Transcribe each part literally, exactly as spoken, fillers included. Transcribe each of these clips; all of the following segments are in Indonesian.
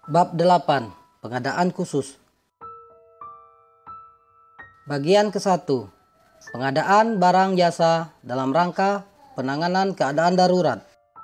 Bab delapan. Pengadaan khusus. Bagian ke satu. Pengadaan barang jasa dalam rangka penanganan keadaan darurat.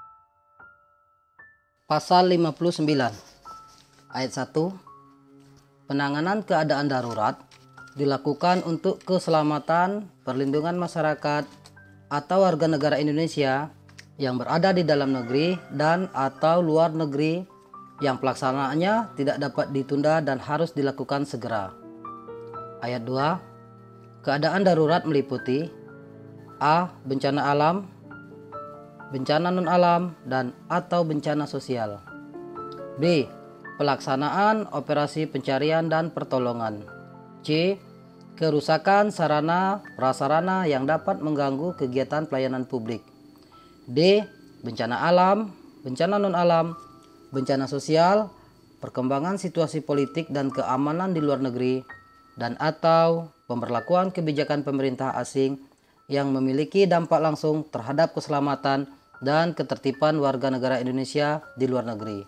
Pasal lima puluh sembilan. Ayat satu. Penanganan keadaan darurat dilakukan untuk keselamatan, perlindungan masyarakat atau warga negara Indonesia yang berada di dalam negeri dan atau luar negeri yang pelaksanaannya tidak dapat ditunda dan harus dilakukan segera. Ayat dua. Keadaan darurat meliputi A. Bencana alam, bencana non-alam, dan atau bencana sosial. B. Pelaksanaan operasi pencarian dan pertolongan. C. Kerusakan sarana prasarana yang dapat mengganggu kegiatan pelayanan publik. D. Bencana alam, bencana non-alam, bencana sosial, perkembangan situasi politik dan keamanan di luar negeri, dan atau pemberlakuan kebijakan pemerintah asing yang memiliki dampak langsung terhadap keselamatan dan ketertiban warga negara Indonesia di luar negeri.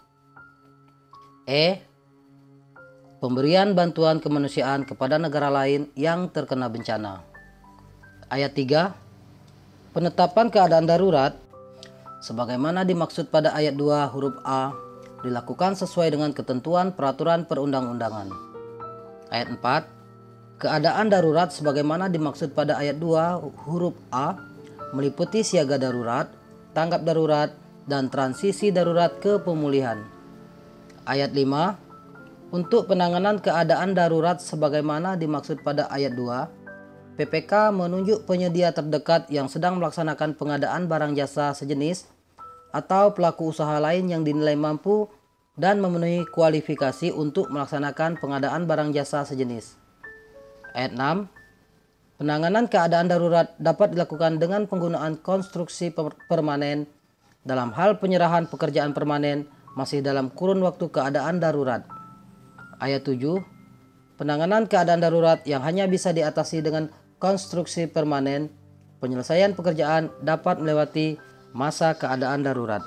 E. Pemberian bantuan kemanusiaan kepada negara lain yang terkena bencana. Ayat tiga. Penetapan keadaan darurat sebagaimana dimaksud pada ayat dua huruf A dilakukan sesuai dengan ketentuan peraturan perundang-undangan. Ayat empat. Keadaan darurat sebagaimana dimaksud pada ayat dua huruf A meliputi siaga darurat, tanggap darurat, dan transisi darurat ke pemulihan. Ayat lima. Untuk penanganan keadaan darurat sebagaimana dimaksud pada ayat dua, P P K menunjuk penyedia terdekat yang sedang melaksanakan pengadaan barang jasa sejenis atau pelaku usaha lain yang dinilai mampu dan memenuhi kualifikasi untuk melaksanakan pengadaan barang jasa sejenis. Ayat enam. Penanganan keadaan darurat dapat dilakukan dengan penggunaan konstruksi permanen dalam hal penyerahan pekerjaan permanen masih dalam kurun waktu keadaan darurat. Ayat tujuh. Penanganan keadaan darurat yang hanya bisa diatasi dengan konstruksi permanen, penyelesaian pekerjaan dapat melewati masa keadaan darurat.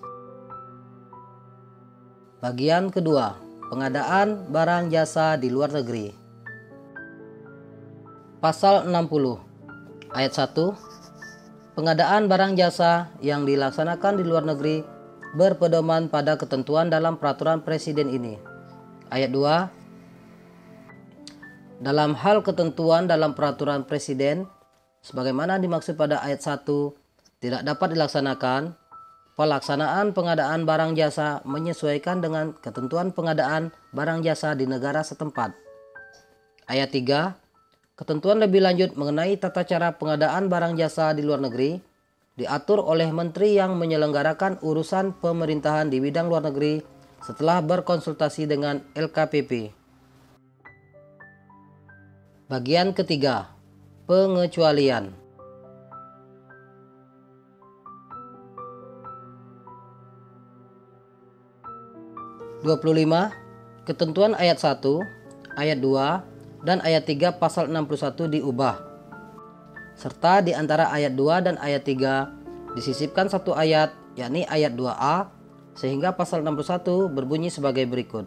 Bagian kedua. Pengadaan barang jasa di luar negeri. Pasal enam puluh. Ayat satu. Pengadaan barang jasa yang dilaksanakan di luar negeri berpedoman pada ketentuan dalam peraturan presiden ini. Ayat dua. Dalam hal ketentuan dalam peraturan presiden sebagaimana dimaksud pada ayat satu tidak dapat dilaksanakan, pelaksanaan pengadaan barang jasa menyesuaikan dengan ketentuan pengadaan barang jasa di negara setempat. Ayat tiga. Ketentuan lebih lanjut mengenai tata cara pengadaan barang jasa di luar negeri diatur oleh menteri yang menyelenggarakan urusan pemerintahan di bidang luar negeri setelah berkonsultasi dengan L K P P. Bagian ketiga. Pengecualian. dua puluh lima. Ketentuan ayat satu, ayat dua, dan ayat tiga pasal enam puluh satu diubah. Serta di antara ayat dua dan ayat tiga disisipkan satu ayat, yakni ayat dua A, sehingga pasal enam puluh satu berbunyi sebagai berikut.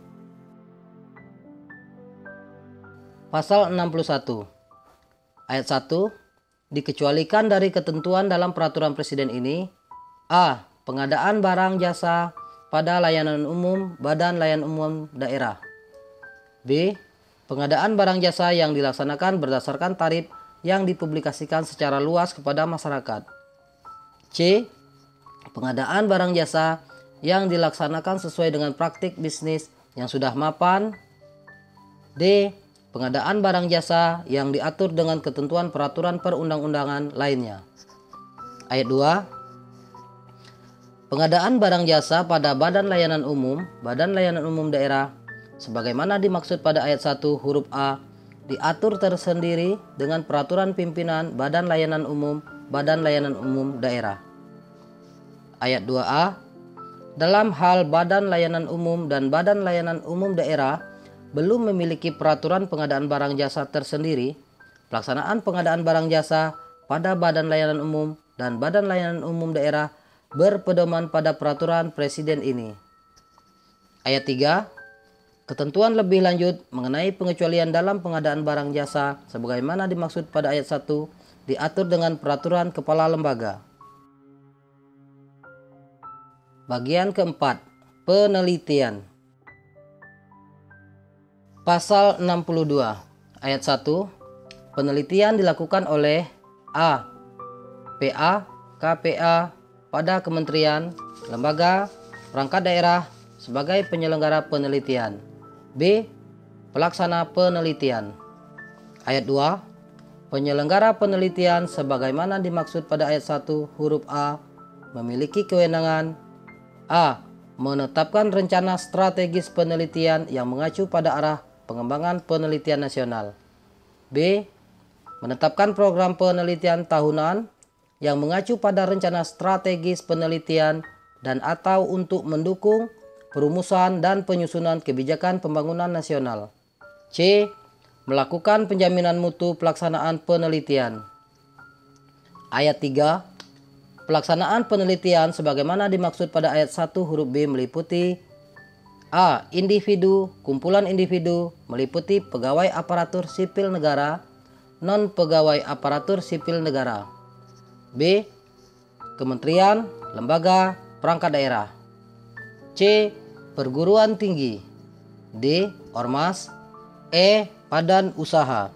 Pasal enam puluh satu. Ayat satu. Dikecualikan dari ketentuan dalam peraturan presiden ini: A. Pengadaan barang jasa pada layanan umum Badan Layanan Umum Daerah. B. Pengadaan barang jasa yang dilaksanakan berdasarkan tarif yang dipublikasikan secara luas kepada masyarakat. C. Pengadaan barang jasa yang dilaksanakan sesuai dengan praktik bisnis yang sudah mapan. D. Pengadaan barang jasa yang diatur dengan ketentuan peraturan perundang-undangan lainnya. Ayat dua. Pengadaan barang jasa pada Badan Layanan Umum, Badan Layanan Umum Daerah sebagaimana dimaksud pada ayat satu huruf A diatur tersendiri dengan peraturan pimpinan Badan Layanan Umum, Badan Layanan Umum Daerah. Ayat dua A. Dalam hal Badan Layanan Umum dan Badan Layanan Umum Daerah belum memiliki peraturan pengadaan barang jasa tersendiri, pelaksanaan pengadaan barang jasa pada Badan Layanan Umum dan Badan Layanan Umum Daerah berpedoman pada peraturan presiden ini. Ayat tiga. Ketentuan lebih lanjut mengenai pengecualian dalam pengadaan barang jasa sebagaimana dimaksud pada ayat satu diatur dengan peraturan kepala lembaga. Bagian keempat, penelitian. Pasal enam puluh dua ayat satu, penelitian dilakukan oleh A. P A, K P A pada kementerian, lembaga, perangkat daerah sebagai penyelenggara penelitian. B. Pelaksana penelitian. Ayat dua. Penyelenggara penelitian sebagaimana dimaksud pada ayat satu huruf A memiliki kewenangan A. Menetapkan rencana strategis penelitian yang mengacu pada arah pengembangan penelitian nasional. B. Menetapkan program penelitian tahunan yang mengacu pada rencana strategis penelitian dan atau untuk mendukung perumusan dan penyusunan kebijakan pembangunan nasional. C. Melakukan penjaminan mutu pelaksanaan penelitian. Ayat tiga. Pelaksanaan penelitian sebagaimana dimaksud pada ayat satu huruf B meliputi A. Individu, kumpulan individu meliputi pegawai aparatur sipil negara, non-pegawai aparatur sipil negara. B. Kementerian, lembaga, perangkat daerah. C. Perguruan tinggi. D. Ormas. E. Badan usaha.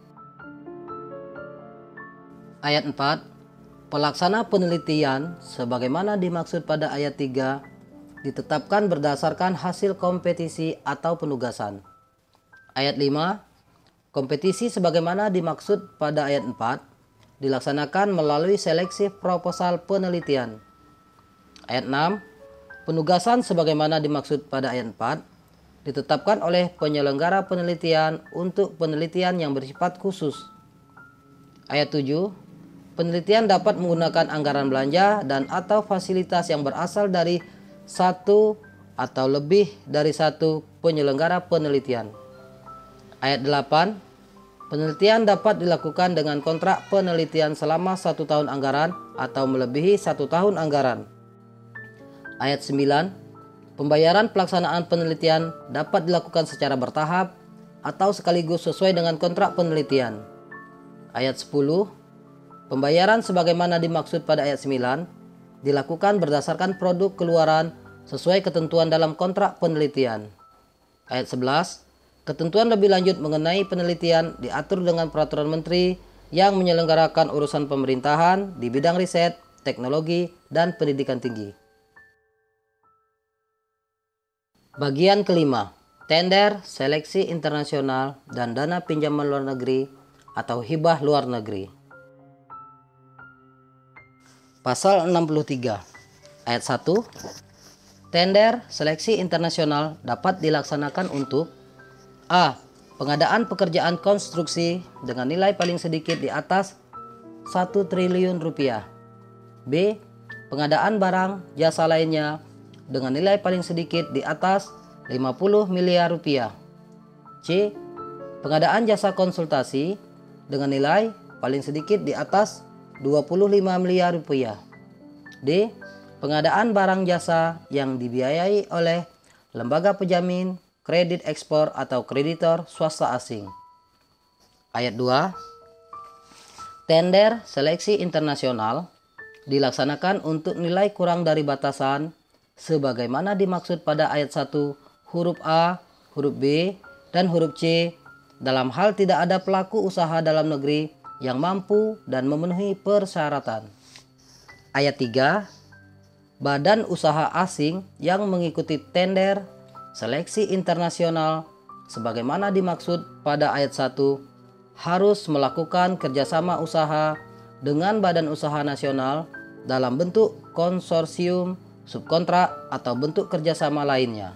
Ayat empat. Pelaksana penelitian sebagaimana dimaksud pada ayat tiga ditetapkan berdasarkan hasil kompetisi atau penugasan. Ayat lima. Kompetisi sebagaimana dimaksud pada ayat empat dilaksanakan melalui seleksi proposal penelitian. Ayat enam. Penugasan sebagaimana dimaksud pada ayat empat ditetapkan oleh penyelenggara penelitian untuk penelitian yang bersifat khusus. Ayat tujuh. Penelitian dapat menggunakan anggaran belanja dan atau fasilitas yang berasal dari satu atau lebih dari satu penyelenggara penelitian. Ayat delapan. Penelitian dapat dilakukan dengan kontrak penelitian selama satu tahun anggaran atau melebihi satu tahun anggaran. Ayat sembilan. Pembayaran pelaksanaan penelitian dapat dilakukan secara bertahap atau sekaligus sesuai dengan kontrak penelitian. Ayat sepuluh. Pembayaran sebagaimana dimaksud pada ayat sembilan dilakukan berdasarkan produk keluaran sesuai ketentuan dalam kontrak penelitian. Ayat sebelas. Ketentuan lebih lanjut mengenai penelitian diatur dengan peraturan menteri yang menyelenggarakan urusan pemerintahan di bidang riset, teknologi, dan pendidikan tinggi. Bagian kelima, tender, seleksi internasional, dan dana pinjaman luar negeri atau hibah luar negeri. Pasal enam puluh tiga ayat satu. Tender, seleksi internasional dapat dilaksanakan untuk A. Pengadaan pekerjaan konstruksi dengan nilai paling sedikit di atas satu triliun rupiah. B. Pengadaan barang jasa lainnya dengan nilai paling sedikit di atas lima puluh miliar rupiah. C. Pengadaan jasa konsultasi dengan nilai paling sedikit di atas dua puluh lima miliar rupiah. D. Pengadaan barang jasa yang dibiayai oleh lembaga penjamin, kredit ekspor atau kreditor swasta asing. Ayat dua. Tender seleksi internasional dilaksanakan untuk nilai kurang dari batasan sebagaimana dimaksud pada ayat satu huruf A, huruf B, dan huruf C dalam hal tidak ada pelaku usaha dalam negeri yang mampu dan memenuhi persyaratan. Ayat tiga. Badan usaha asing yang mengikuti tender seleksi internasional sebagaimana dimaksud pada ayat satu harus melakukan kerjasama usaha dengan badan usaha nasional dalam bentuk konsorsium, subkontrak, atau bentuk kerjasama lainnya.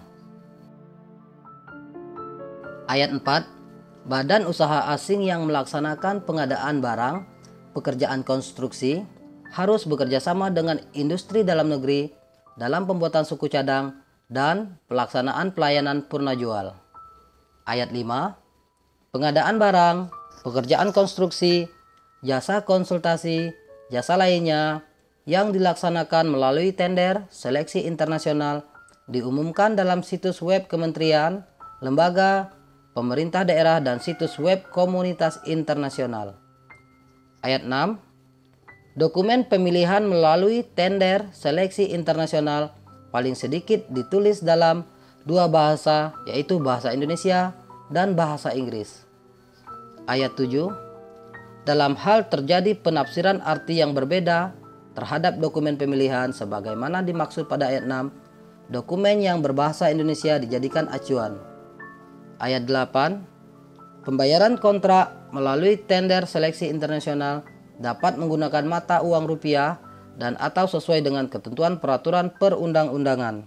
Ayat empat. Badan usaha asing yang melaksanakan pengadaan barang, pekerjaan konstruksi, harus bekerjasama dengan industri dalam negeri dalam pembuatan suku cadang dan pelaksanaan pelayanan purna jual. Ayat lima. Pengadaan barang, pekerjaan konstruksi, jasa konsultasi, jasa lainnya yang dilaksanakan melalui tender seleksi internasional diumumkan dalam situs web kementerian, lembaga, pemerintah daerah, dan situs web komunitas internasional. Ayat enam. Dokumen pemilihan melalui tender seleksi internasional paling sedikit ditulis dalam dua bahasa, yaitu bahasa Indonesia dan bahasa Inggris. Ayat tujuh. Dalam hal terjadi penafsiran arti yang berbeda terhadap dokumen pemilihan sebagaimana dimaksud pada ayat enam, dokumen yang berbahasa Indonesia dijadikan acuan. Ayat delapan. Pembayaran kontrak melalui tender seleksi internasional dapat menggunakan mata uang rupiah dan atau sesuai dengan ketentuan peraturan perundang-undangan.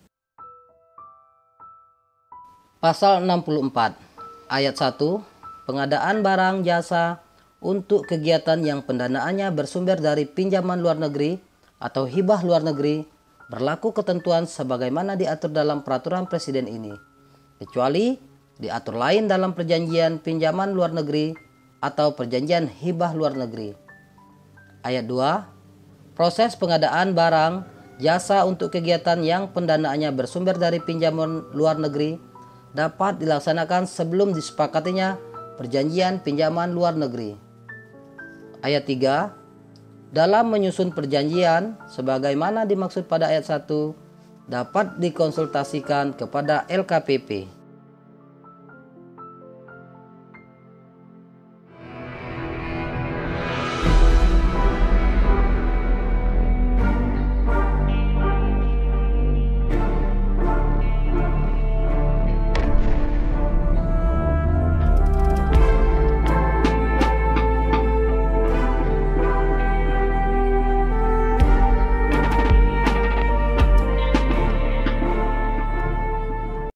Pasal enam puluh empat. Ayat satu. Pengadaan barang jasa untuk kegiatan yang pendanaannya bersumber dari pinjaman luar negeri atau hibah luar negeri berlaku ketentuan sebagaimana diatur dalam peraturan presiden ini, kecuali diatur lain dalam perjanjian pinjaman luar negeri atau perjanjian hibah luar negeri. Ayat dua. Proses pengadaan barang jasa untuk kegiatan yang pendanaannya bersumber dari pinjaman luar negeri dapat dilaksanakan sebelum disepakatinya perjanjian pinjaman luar negeri. Ayat tiga. Dalam menyusun perjanjian sebagaimana dimaksud pada ayat satu dapat dikonsultasikan kepada L K P P.